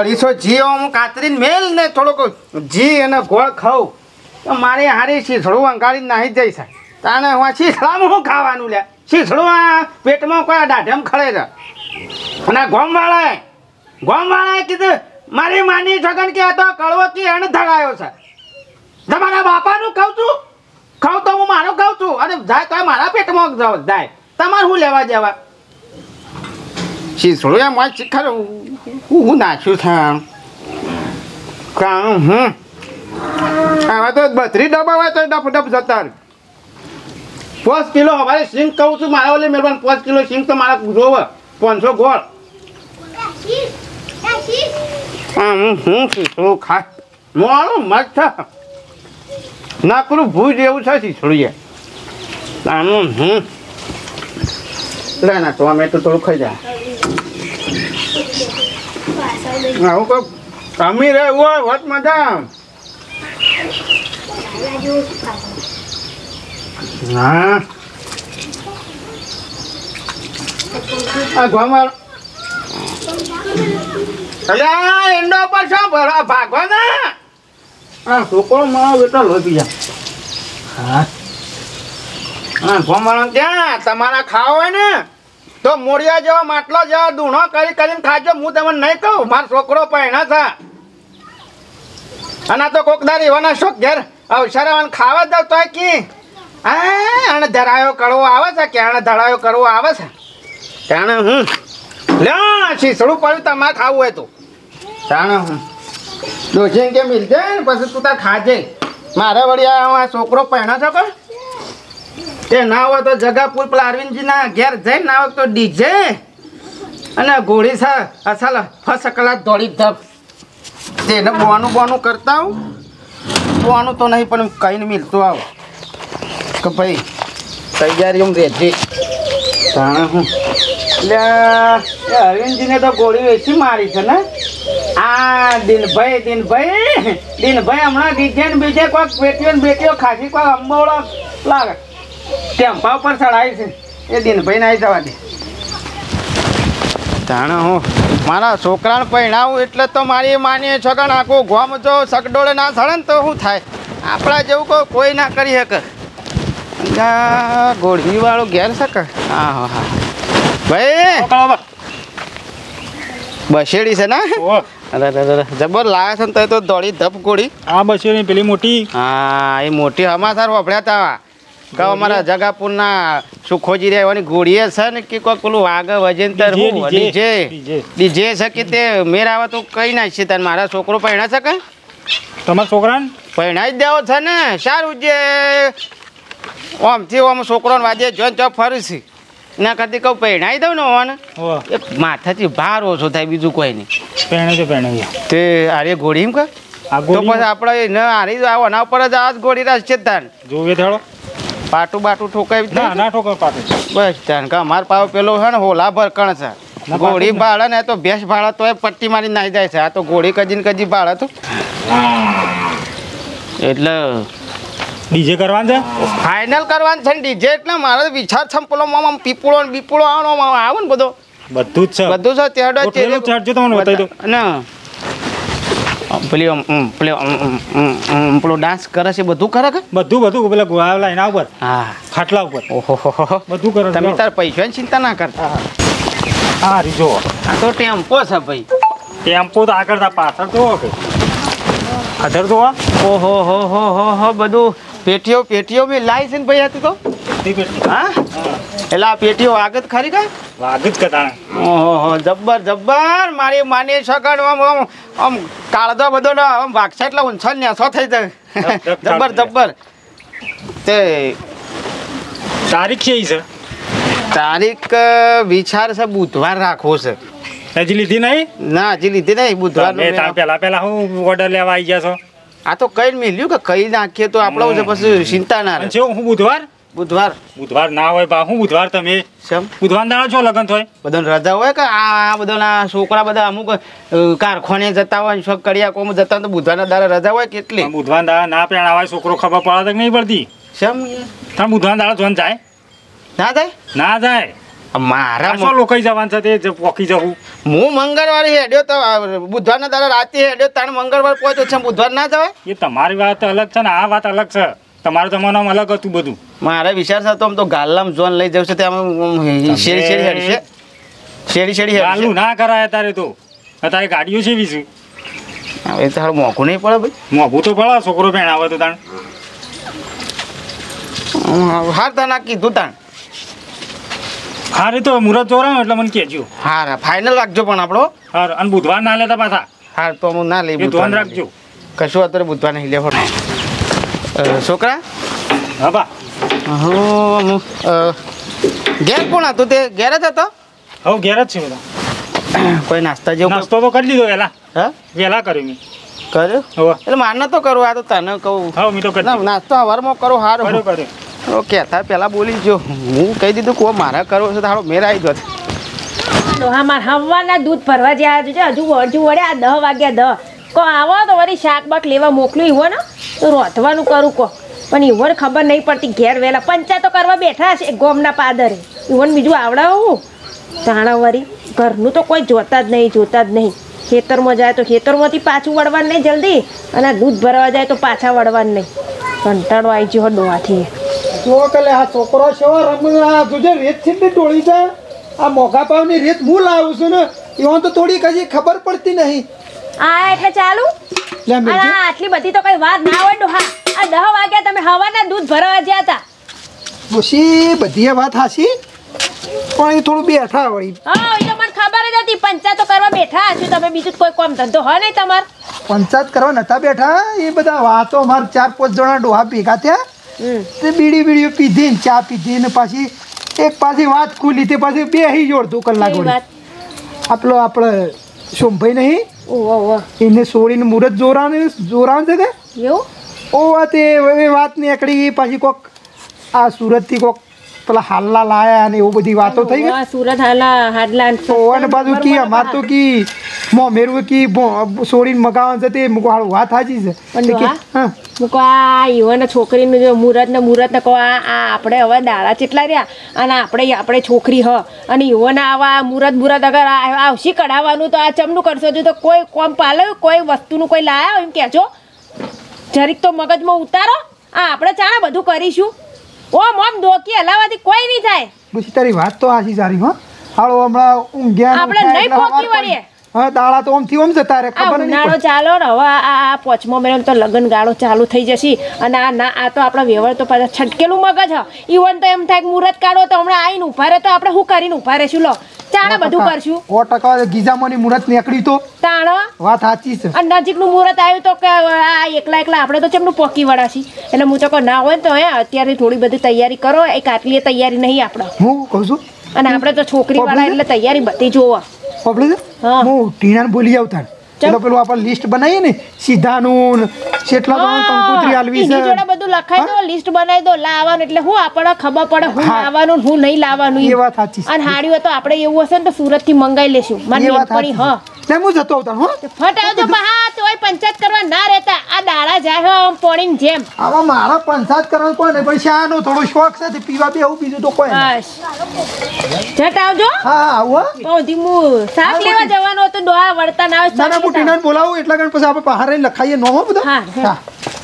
અઢીસો જી હું કાતરીને મેલ ને થોડોક જી અને ગોળ ખાઉં તો મારી હારી શીસડું અંગાડીને નાહી જઈશ તાને હું શીસડામાં શું ખાવાનું લે શીસડું આ પેટમાં કોઈ દાઢેમ ખડે છે અને ગોમવાળાએ કીધું મારી માની છગન કે તો કડવો કી એને ધડાયો છે તમારા બાપાનું ખાઉં છું ખાઉં તો હું મારું ખાઉં છું અને જાય તો મારા પેટમાં જાય તમારે શું લેવા દેવા શીસડું એમ હોય શીખર હું નાખ્યું છે હવે તો 32 ડબ્બા હોય તો ડફ જતા 5 કિલો અમારે સિંગ કહું છું મારા ઓલે મેળવાનું 5 કિલો સિંગ તો મારા જોવે 500 ગોળ શીસડું ખા મોડું મસ્ત નાકરું ભૂજ એવું છે શીસડું લે ના ટોમેટો થોડું ખાઈ જાય આવું કોઈ કમી રહે હોય વટ મજા હા આ ગોમર અલ્યા એંડો પર શું ભરા ભાગવા ના હા છોકરો મારો બેટો લોહી જા હા હા ગોમર ત્યાં તમારા ખાવા હોય ને તો મોડિયા જેવા માટલો જેવા દૂણો કરીને ખાજો હું તમને નહીં કહું મારો છોકરો પહેણા છે અને તો કોકદાર એવાના શોખ ઘેર અવસર ખાવા દઉં તો કી અને ધરાયો કરવો આવે છે ક્યાં ધરાયો કરવો આવે છે ત્યાં હું લ્યો શીસડું પડ્યું તમારે ખાવું હોય તો ત્યાં હું ડોસી કે મિલજે ને પછી તું તાર ખાજે મારે વળી આ છોકરો પહેણા છો કે એ ના હોય તો જગાપુર પેલા અરવિંદજીના ઘેર જઈને ના હોય તો ડીજે અને ઘોડી છે અસલ ફસ કલાક દોડી ધપ તેને બોનું કરતા આવું બોનું તો નહીં પણ કહીને મિલતું આવું કે ભાઈ તૈયારી હું રહેજે તાણે હું એટલે અરવિંદજીને તો ગોળી વેચી મારી છે ને આ દિનભાઈ હમણાં ડીજે ને બીજે કોઈક બેટીઓ ખાસી કોઈક અંબોળો લાગે ટેમ્પા ઉપર ચડાવી છે એ દિનભાઈ ના જવા દે જાણે હું મારા છોકરાને પહેણાવું એટલે તો મારી માની છગણ આખું ગોમ જો સગડોળે ના સળે ને તો શું થાય આપણા જેવું કોઈ ના કરી શકે ગોળીવાળું ઘેર શકે હા હા ભાઈ બસેડી છે ને અરે જબર લાયા છે ને તો દોડી ધપ ગોળી આ બસેડી પેલી મોટી હા એ મોટી હમાસાર વાપર્યા હતા કે અમારા જગાપુરના સુખોજી રહેવાની ગોળીએ છે ને કે કોઈ પેલું વાઘ વજેન્તર ડીજે છે કે તે મેર આવે તો કઈ નાખશે તને મારા છોકરો પહેણા છે કે તમારા છોકરાને પહેણાઈ જ દેવો છે ને સારું જે ઓમથી ઓમ છોકરોને વાજે જોઈને ચો ફરું છે એના કરતી કહું પહેણાઈ દઉં ને ઓને એક માથાથી ભાર ઓછો થાય બીજું કોઈ નહીં પહેણે તે આરે ગોળી એમ કે તો પછી આપણે ન હારી આના ઉપર જ આ ગોળી રાખશે તાન જોવે થાળો પાટું બાટું ઠોકાવી ના ઠોકાવ પાટું બસ તાન કે અમાર પાવ પેલો છે ને હોલા ભરકણ છે ગોળી ભાડે ને તો ભેંસ ભાડે તો એ પટ્ટી મારી નાખી જાય છે આ તો ગોળી કજી ભાડે તો એટલે ડીજે કરવાનું છે ફાઇનલ કરવાનું છે ને ડીજે એટલે મારો વિચાર છે પેલો આમ પીપળો આવવાનો આવે ને બધું જ છે બધું છે તેડો તમને બતાવી દો ને પેલો ડાન્સ કરે છે બધું કરે કે બધું પેલા ગોળા લાઈના ઉપર હા ખાટલા ઉપર ઓહો બધું કરે તમે તાર પૈસાની ચિંતા ના કરતા હા રીજો આ તો ટેમ્પો છે ભાઈ ટેમ્પો તો આગળ પાછળ તો અધર તો ઓહો બધું પેટીઓ બી લાવી છે ને ભાઈ હતી તો હા એટલે આ પેટીઓ આગળ ખરી કઈ વાગત કતા ઓહો જબ્બર મારી માની સગડ આમ કાળદો બધો આમ વાગશે એટલે ઊંછળ નેસો થઈ જાય જબ્બર તે તારીખ છે તારીખ વિચાર છે બુધવાર રાખવો છે હજી લીધી નહીં ના હજી લીધી નહીં બુધવાર પેલા હું ઓર્ડર લેવા આવી ગયા છો આ તો કઈ મિલ્યું કે કઈ નાખીએ તો આપણે છે પછી ચિંતા ના રહે હું બુધવાર ના હોય બા હું બુધવાર તમે બુધવાર દાડો છો લગન થાય બધાને રજા હોય કે આ બધાના છોકરા બધા અમુક કારખાને જતા હોય શોખ કડિયા કોમ જતા હોય તો બુધવારના દાડા રજા હોય કેટલી બુધવાર દાડા ના પેણા હોય છોકરો ખબર પડે તો નહીં પડતી શેમ તમે બુધવાર દાડો જોન જાય ના જાય ના જાય મારા શું લોકો જવાનું છે તે પોકી જવું હું મંગળવારે હેડ્યો તો બુધવારના દાડા રાતે હેડ્યો તાણ મંગળવાર પહોંચ્યો છે બુધવાર ના જવાય એ તમારી વાત અલગ છે ને આ વાત અલગ છે તમારું જમાનામાં અલગ હતું બધું મારે વિચાર થતો આમ તો ગાલમ ઝોન લઈ જવું છે ત્યાં શેરી શેરી હેડશે શેરી શેરી ચાલુ હેડશે ના કરાય અત્યારે તો અત્યારે ગાડીઓ છે વીસ એ તો હારું મોંઘું નહીં પડે ભાઈ મોંઘું તો પડે છોકરો ભેણ આવે તો તાણ હાર તા ના કીધું તાણ હા રે તો મુહૂર્ત ચોરાવ એટલે મને કહેજો હાર ફાઇનલ રાખજો પણ આપણો હા અને બુધવાર ના લેતા પાછા હાર તો હું ના લઈ એ ધ્યાન રાખજો કશું અત્યારે બુધવાર નહીં લેવો છોકરા હા બા હું ઘેર કોણ હતું તે ઘેર જ હતો હવે ઘેર જ છે બધા કોઈ નાસ્તા જેવું નાસ્તો તો કરી દીધો વહેલા હા વહેલા કર્યો મેં કર્યો હવે એટલે માર નતો કરવું આ તો તને કહું હા મેં તો કરી ના નાસ્તો સવારમાં કરો હારું કર્યો કર્યો ઓકે હતા પહેલાં બોલી જો હું કહી દીધું કોઈ મારા કરવો છે તો હારો મેર આવી જત ડોહા માર હવાના દૂધ ભરવા જ્યાં હજુ વળે આ 10 વાગ્યા 10 કો આવો તો વળી શાક બાક લેવા મોકલ્યું હોય ને તો રોધવાનું કરું કો પણ ઈવન ખબર નહીં પડતી ઘેર વહેલા પંચાયતો કરવા બેઠા છે ગોમના પાદરે ઈવન બીજું આવડાવું તાણા વળી ઘરનું તો કોઈ જોતા જ નહીં ખેતરમાં જાય તો ખેતરમાંથી પાછું વળવાનું નહીં જલ્દી અને આ દૂધ ભરવા જાય તો પાછા વળવાનું નહીં કંટાળો આવી ગયો ડોહાથી જો કલે આ છોકરો છે રમવા તુજે રેત થી ટોળી છે આ મોઘા ભાવની રેત હું લાવું છું ને એમાં તો થોડીક હજી ખબર પડતી નહીં આ એટલે ચાલુ લે મેલજે. અને આ આટલી બધી તો કઈ વાત ના હોય ડોહા આ 10 વાગ્યા તમે હવાના દૂધ ભરવા ગયા હતા ડોશી બધી એ વાત હાસી પણ એ થોડું બેઠા વળી હા એ તો મને ખબર જ હતી પંચાયતો કરવા બેઠા હશો તમે બીજું કોઈ કામ ધંધો હોય નહીં તમાર પંચાયત કરવા નતા બેઠા એ બધા વાતો માર 4-5 જણા ડોહા ભેગા થયા તે બીડીઓ પીધી ને ચા પીધી ને પાછી એક પાછી વાત ખુલી તે પાછી બેહી જોડતું કલાક કેવી વાત વળી આપણે સોમભાઈ નહીં ઓહો એને છોડીને મુહૂર્ત જોરાણ છે કે એવું ઓ તે એ વાત નીકળી પાછી કોક આ સુરતથી કોક પેલા હાલલા લાયા અને એવું બધી વાતો થઈ ગઈ વાહ, સુરત હાડલા અને પાછું કી અમાર તો કી મેરવું કી છોડીને મગાવવાનું છે તે હારું વાત સાચી છે પણ ડોહા, હા મૂકો આ યુવાન છોકરીનું જો મુહૂર્ત ને કહો આ આપણે હવે દાડા ચેટલા રહ્યા અને આપણે છોકરી હ અને યુવાન આવા મુહૂર્ત અગર આવશી કઢાવવાનું તો આ ચમનું કરશો જો તો કોઈ કોમ પાલ્યું કોઈ વસ્તુનું કોઈ લાયા એમ કહેજો જરીક તો મગજમાં ઉતારો આ આપણે ચાણા બધું કરીશું ઓમ ડોકી હલાવાથી કોઈ નહીં થાય પછી તારી વાત તો આશી સારી હો હાલો હમણાં ઊંઘ્યા ને આપણે ઉઠ્યા નહીં એટલે પોકી સવાર વળીએ. પડી. હા દાડા તો ઓમથી ઓમ જતા રહે આ ખબર નહીં ઉનાળો ચાલો ને હવે આ 5મો મહિનો તો લગન ગાળો ચાલુ થઈ જશે અને આ તો આપણા વ્યવહાર તો પાછા છટકેલું મગજ હ ઈવન તો એમ થાય કે મુહૂર્ત કાઢો તો હમણાં આવીને ઉભા રહે તો આપણે શું કરીને ઉભા રહેશું લો ચાણે બધું કરશું 100% ગીજામાંની મુહૂર્ત નીકળી તો તાણ વાત સાચી છે અને નજીકનું મુહૂર્ત આવ્યું તો કે આ એકલા આપણે તો ચેમનું પોકી વળાશી એટલે હું તો કહું ના હોય ને તો અત્યારે થોડી બધી તૈયારી કરો એક આટલી તૈયારી નહીં આપણે હું કહું છું અને આપણે તો છોકરી વાળા એટલે તૈયારી બધી જોવા પબલે હા. હું ટીનાને બોલી આવતા પેલું આપણે લિસ્ટ બનાવીએ ને સીધાનું કેટલા જણા કંકોત્રી આલવી એની જોડે છે બધું લખાઈ દો લિસ્ટ બનાવી દો લાવવાનું એટલે હું આપણને ખબર પડે હું હા. લાવવાનું હું નહીં લાવવાનું એ વાત સાચી છે. અને હાડીઓ તો આપણે એવું હશે ને તો સુરત થી મંગાઈ લેશું મારી એ વાત બેનપણી સાચી છે. ને હું જતો આવતા હો ફટ આવજો બહા તોય પંચાયત કરવા ના રહેતા આ દાડા જાય હો આમ પોણીની જેમ આવા મારા પંચાયત કરવાનું કોઈ નહીં પણ શાનો થોડો શોખ છે તે પીવા બેવું બીજું તો કોઈ નહીં. બસ જટ આવજો હા આવું હો. તો ધીમું શાક હા, લેવા જવાનું હતું ડોહા વળતા ના આવે ના ના શાક હું ટીનાને બોલાવું એટલા કારણ પછી આપણે બહાર રહીને લખાઈએ ન હો બધા હા, હા.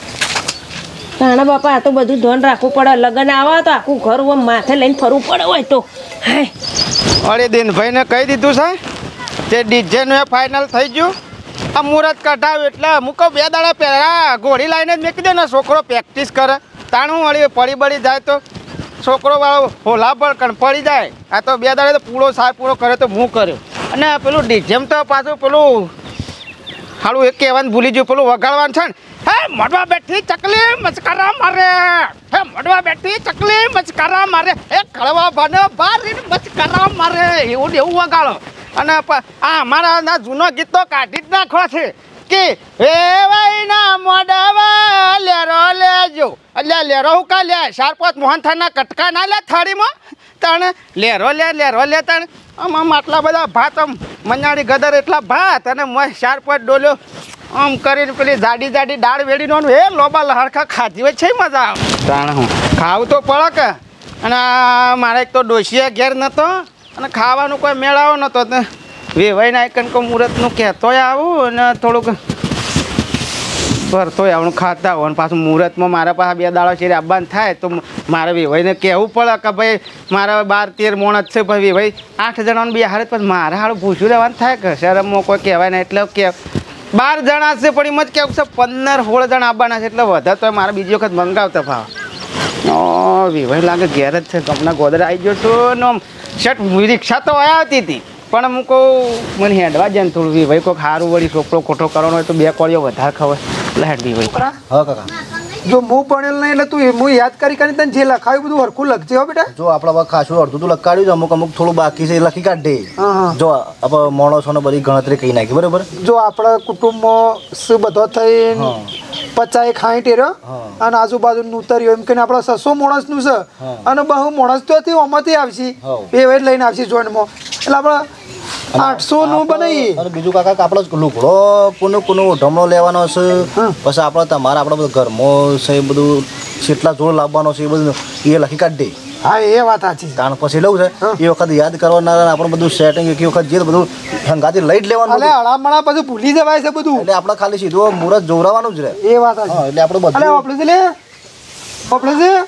હા નાના બાપા આ તો બધું ધ્યાન રાખવું પડે લગન આવા તો આખું ઘર આમ માથે લઈને ફરવું પડે હોય તો હાય અરે દિનભાઈને કહી દીધું છે તે ડીજેનું એ ફાઇનલ થઈ ગયું આ મુહૂર્ત કઢાવ્યું એટલે મૂકો 2 દાડા પહેલાં ઘોડી લાવીને જ મેકી દે ને છોકરો પ્રેક્ટિસ કરે તાણું વળી પડી બળી જાય તો છોકરો વાળો હોલા પણ પડી જાય આ તો 2 દાડે તો પૂરો સાર પૂરો કરે તો હું કર્યો અને પેલું ડીજેમ તો પાછું પેલું હાલું એક કહેવાનું ભૂલી ગયું પેલું વગાડવાનું છે ને હે મોઢવા બેઠી ચકલી મચકારા મારે હે મોઢવા બેઠી ચકલી મચકારા મારે હે કળવા ભાને બારીને મચકારા મારે એવું ને એવું વગાડો અને આ અમારા ના જૂનો ગીત તો કાઢી જ નાખવા છે કે હે ભાઈના મોઢવા લેરો લેજો એટલે લેરો હું કા લે 4-5 મોહનથાળના કટકા ના લે થાળીમાં તણ લેરો લે તણ આમ આટલા બધા ભાત આમ મનાડી ગદર એટલા ભાત અને 4-5 ડોલ્યો આમ કરીને પેલી જાડી દાળ વેડીનો એ લોબા લહરખા ખાધી હોય છે મજા આવે તાણ હું ખાવું તો પડે કે અને મારે એક તો ડોશિયા ઘેર નતો અને ખાવાનું કોઈ મેળાવો નતો તો વેવાઈને આઈકન કોઈ મુહૂર્તનું કહેતોય આવું અને થોડુંક ભરતોય આવવાનું ખાતા હોય અને પાછું મુહૂર્તમાં મારા પાસે 2 દાડા શેરી આવવાનું થાય તો મારે વેવાઈને કહેવું પડે કે ભાઈ મારા 12-13 મોણસ છે ભાઈ વેવાઈ 8 જણાનું બિહારે પછી મારે હારું પૂછ્યું રહેવાનું થાય કે શરમમાં કોઈ કહેવાય ને એટલે કે 12 જણા છે પણ એમ જ કેવું છે 15-16 જણા આવવાના છે એટલે વધારે તો મારે બીજી વખત મંગાવતા ભાવ વેવાઈ લાગે ઘેર જ છે ગમના ગોદરા આવી ગયો છું ને શર્ટ રિક્ષા તો આવતી હતી પણ હું કહું મને હેડવા જાય ને થોડું વેવાઈ કોઈક સારું વળી ચોપડો ખોટો કરવાનો હોય તો 2 કોળીઓ વધારે ખવાય એટલે હેડ વેવાઈ. હા કાકા જો હું ભણેલ નહીં એટલે તું હું યાદ કરી તને જે લખાયું બધું હરખું લખજે હો બેટા. જો આપણા ખાસું અડધું તો લખાડ્યું છે, અમુક થોડું બાકી છે એ લખી કાઢે. જો આપણે માણસોને બધી ગણતરી કહી નાખી બરાબર. જો આપણા કુટુંબમાં શું બધો થઈને 50-60 એરો અને આજુબાજુ ઉતર્યો એમ કહીને આપણા 600 માણસનું છે અને બહુ માણસ તો આમાંથી આવશે બે લઈને આવશે જોઈન્ટમાં એટલે આપણે 800 નું બનાવીએ. અને બીજું કાકા આપણે લુગડો કોનો ઢમણો લેવાનો છે, પછી આપણે તમારા આપણા બધા ઘરમાં છે એ બધું કેટલા જોડ લાવવાનો છે એ બધું એ લખી કાઢી દે. હા એ વાત સાચી. કારણ પછી લઉં છે એ વખત યાદ કરવાના આપણે બધું સેટિંગ એક વખત જે બધું હંગાથી લઈ જ લેવાનું. એટલે હળામણા બધું ભૂલી જવાય છે બધું. એટલે આપણે ખાલી સીધું મુહૂર્ત જોવરાવાનું જ રહે. એ વાત સાચી. એટલે આપણે બધું આપણે છે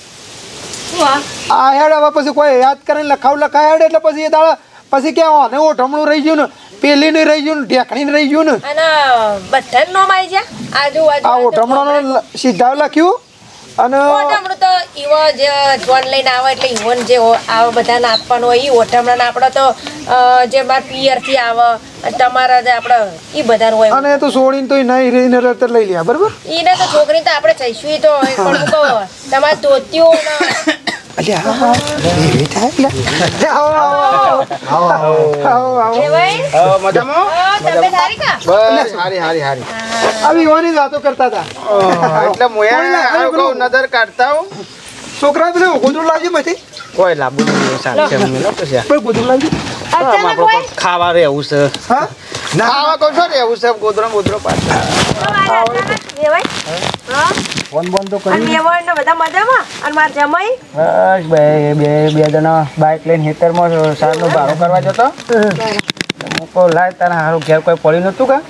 આ હેડ હવે પછી કોઈ યાદ કરીને લખાય હેડ એટલે પછી એ દાડા પછી ક્યાં ને ઓઢમણું રહી ગયું ને પેલી ને રહી ગયું ને ઢેકણી રહી ગયું ને અને બધા નો માઈ જા આજુબાજુ આ ઓઢમણો સીધા લખ્યું અને ઓઢમણું તો ઈવો જે જોન લઈને આવે એટલે ઈવન જે આવા બધાને આપવાનું હોય ઈ ઓઢમણાને આપણે તો જે બાર પિયર થી આવે તમારા જે આપણે ઈ બધાનું હોય અને તો છોડીને તો નહીં રહીને રતર લઈ લે બરાબર. ઈને તો છોકરી તો આપણે જઈશું તો પણ હું કહું તમારે ધોતીઓ વાતો કરતા હતા એટલે નજર કાઢતા હું છોકરા પેલું ગોદરું લાવજો માંથી કોઈ લાંબુ ગોદરું લાવજો ખાવા રહેવું છે. ખાવા કહું છો રહેવું છે ગોદરો ગોદરો પાછળ ફોન બંધ તો કરી બધા મજામાં અને માર જમાઈ બસ બે જણા બાઇક લઈને ખેતરમાં સારનો ભાડો કરવા જતો હું કહું લાય તારા સારું ઘેર કોઈ પડ્યું નતું કા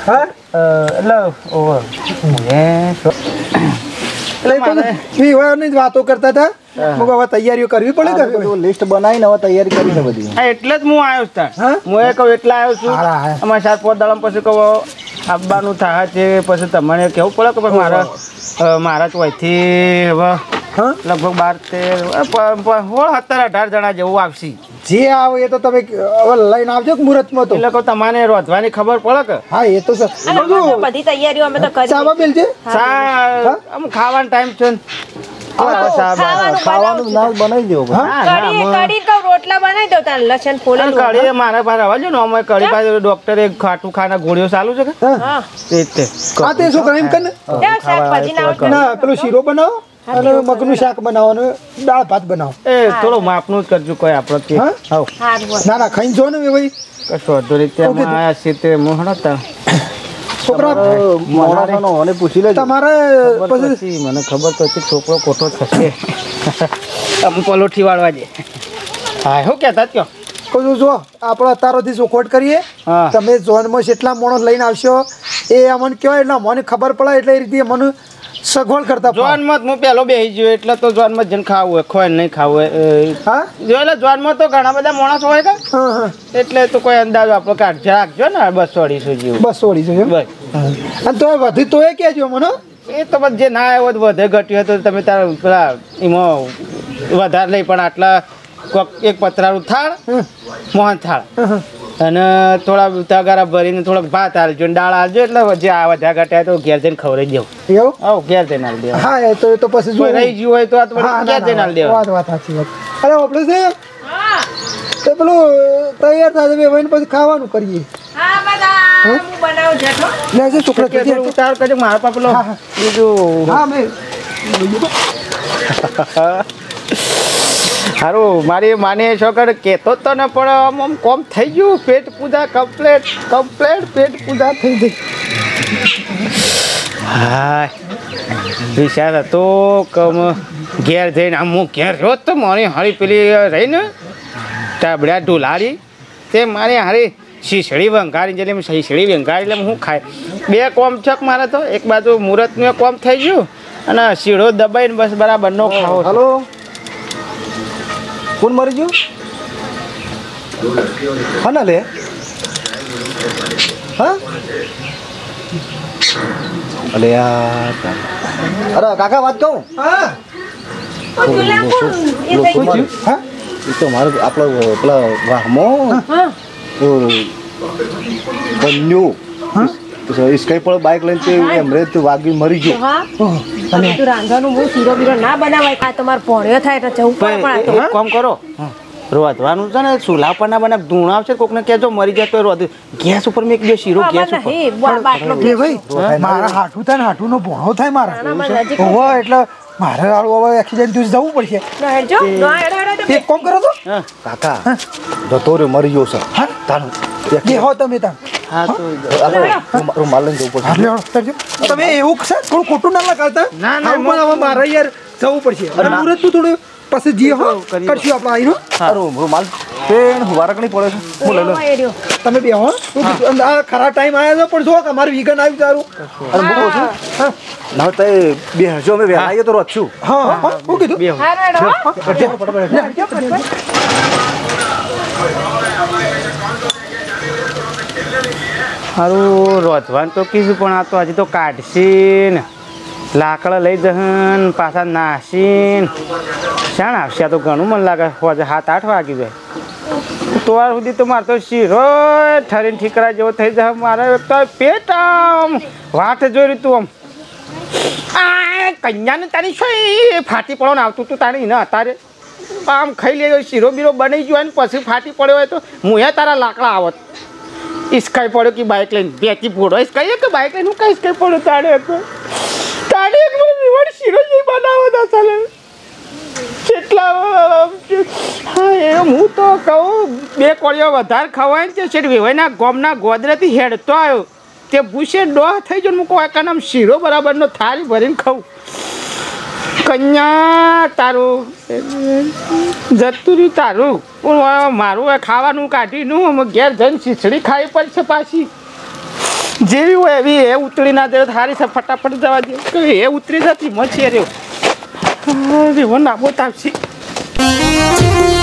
એટલે વાતો કરતા હતા હવે તૈયારીઓ કરવી પડે કે લિસ્ટ બનાવીને હવે તૈયારી કરી છે બધી. એટલે જ હું આવ્યો છું હું એ કહું એટલા આવ્યો છું અમારે 4-5 દાડા પછી કહું આવવાનું થાય છે પછી તમને કેવું પડે કે મારા ચોથી હવે લગભગ 12-17-18 જણા જેવું આવશે. જે આવે એ તો તમે હવે લઈને આવજો મુહૂર્તમાં તો એટલે કહું તમારે રોધવાની ખબર પડે કે હા એ તો બધી તૈયારીઓ અમે તો કરી ચાવા બેલ છે ખાવાનો ટાઈમ છે ખાવાનું નાલ બનાવી દેવો. કઢી તો રોટલા બનાવી દો તાર લસણ ફોલેલું કઢી મારા પાસે આવજો ને અમે કઢી પાસે ડોક્ટરે ખાટું ખાના ગોળીઓ ચાલુ છે કે એટલે હા તે શું કરે એમ કર ને શાકભાજી ના પેલો શીરો બનાવો અને મગનું શાક બનાવો અને દાળ ભાત બનાવો. એ થોડું માપનું જ કરજો કોઈ આપણે ના ના ખાઈને જો ને ભાઈ કશો વાંધો નહીં ત્યાં આયા છે તે મોહણતા છોકરા મને પૂછી લેજો. તમારે પછી મને ખબર તો હતી છોકરો ખોટો થશે અમુક પલોઠી વાળવા દે. હા શું કહેતા કયો કહું જો આપણે અત્યારથી ચોખવટ કરીએ તમે ઝોનમાં જેટલા માણસ લઈને આવશો એ અમને કહેવાય એટલે મને ખબર પડે એટલે એ રીતે મને સગવડ કરતા જોનમાં હું પહેલો બેસી ગયો એટલે તો જોનમાં જઈને ખાવું હોય ખોય નહીં ખાવું હોય. હા જો એટલે જોનમાં તો ઘણા બધા માણસ હોય કે એટલે તો કોઈ અંદાજો આપણો કાઢજો રાખજો ને 200-250 જેવું. 200 છે બસ અને તો વધી તો એ કહેજો મને એ તો બસ જે ના આવ્યો વધે ઘટ્યું તો તમે તારા પેલા એમાં વધારે લઈ પણ આટલા એક પતરાનું થાળ મોહન થાળ અને થોડા તગારા ભરીને થોડોક ભાત હાલજો ને દાળ હાલજો એટલે જે આ વધ્યા ઘટ્યા તો ઘેર જઈને ખવડાવી દેવું. એવું આવ ઘેર જઈને હાલ દેવું. હા એ તો પછી જો રહી ગયું હોય તો આ તો ઘેર જઈને હાલ દેવું. વાત સાચી વાત. અરે આપણે છે તો પેલું તૈયાર થાય ભાઈ પછી ખાવાનું કરીએ. હા બધા હું બનાવું જતો લે છે છોકરા કે ઉતાર કરજો મારા પાસે પેલો બીજું હા મેં સારું મારી માને છોકર કહેતો તો ને પણ આમ કોમ થઈ ગયું પેટ પૂજા કમ્પ્લેટ પેટ પૂજા થઈ ગઈ. હા વિચાર હતો કે ઘેર જઈને આમ હું ઘેર રહ્યો તો મારી હાળી પેલી રહીને ટબડ્યા ઢોલાડી તે મારે હારી શીસડી વંગારી એટલે મેં શીસડી વંગારી એટલે હું ખાય બે કોમ છક મારે તો એક બાજુ મુહૂર્તનું કોમ થઈ ગયું અને શીળો દબાઈને બસ બરાબરનો ખાવો. હલો, કોણ મરી ગયું? હા ના લે હા અલે યાર અરે કાકા વાત કહું હા હા એ તો મારું આપણો પેલા વાહમો બન્યું ઇસ્કાઈ પર બાઇક લઈને તે એમરેજ વાગી મરી ગયો. હા અને તું રાંધવાનું બહુ શીરો બીરો ના બનાવાય આ તમારે ભણ્યો થાય તો જવું પડે પણ આ તો એક કામ કરો રોધવાનું છે ને ચૂલા પર ના બનાવ ધૂણ આવશે કોકને કહેજો મરી જાય તો રોધ ગેસ ઉપર મેં એક બે શીરો ગેસ ઉપર બાટલો એ ભાઈ મારા હાઠું થાય ને હાઠુંનો ભોણો થાય નાના મારા નજીક ઓહો એટલે મારે હારું હવે એક્સિડન્ટ થયું જવું પડશે ના હેડજો ના હેડો એક કામ કરો તો કાકા જતો રે મરી ગયો સર હા તારું બે હો તમે તાર હા તો માલ લઈને જવું પડશે. હાલે હળો, કરજો. તમે એવું છે થોડું ખોટું ના લગાડતા ના, ના, આવું પણ હવે મારે યાર જવું પડશે અને મુહૂર્ત નું થોડું પછી જે હો કરશું આપણે આવીનો સારું માલ પેન વારકણી પડે છે હું લઈ લઉં. એડ્યો તમે બે હો અને આ ખરા ટાઈમ આવ્યો છે પણ જો કે અમારું વીકેન્ડ આવ્યું તારું અને હું કહું છું ના તો બે હજો અમે વહેલા આવીએ તો રોજ છું. હા હા હા શું કીધું હા હેડો સારું રોધવાનું તો કીધું પણ આ તો હજી તો કાઢશી ને લાકડા લઈ જહન પાછા નાસીન શાણ આવશે આ તો ઘણું મને લાગે હોજે 7-8 વાગી જાય તો વાર સુધી તો મારે તો શીરો ઠરીને ઠીકરા જેવો થઈ જાય મારે તો પેટ આમ વાટ જોઈ રહ્યું તું આમ આ કન્યાને તારી શું ફાટી પડો ને આવતું તું તારી ને અત્યારે આમ ખાઈ લે શીરો બીરો બની ગયો ને પછી ફાટી પડ્યો હોય તો હું તારા લાકડા આવત ઇસ્કાઈ પડ્યો કે બાઇક લઈને બેકી ફોડો ઇસ્કાઈ કે બાઇક લઈને હું કઈ ઇસ્કાઈ પડ્યો તાડે તાડે એક મને વિવડ શીરો જે બનાવો તા ચાલે કેટલા હા એ હું તો કહું બે કોળીઓ વધારે ખવાય ને તે શેઠ વેવાઈના ગોમના ગોદરેથી હેડતો આવ્યો તે ભૂસે ડોહ થઈ ગયો મૂકો એકા નામ શીરો બરાબરનો થાળી ભરીને ખાઉં કન્યા તારું જતું રહ્યું તારું પણ મારું ખાવાનું કાઢીનું ઘેર જઈને ખીચડી ખાવી પડશે પાછી જેવી હોય એવી એ ઉતરી ના દે સારી છે ફટાફટ જવા દે એ ઉતરી જતી મચી રહ્યો રેવો નાબો તાપસી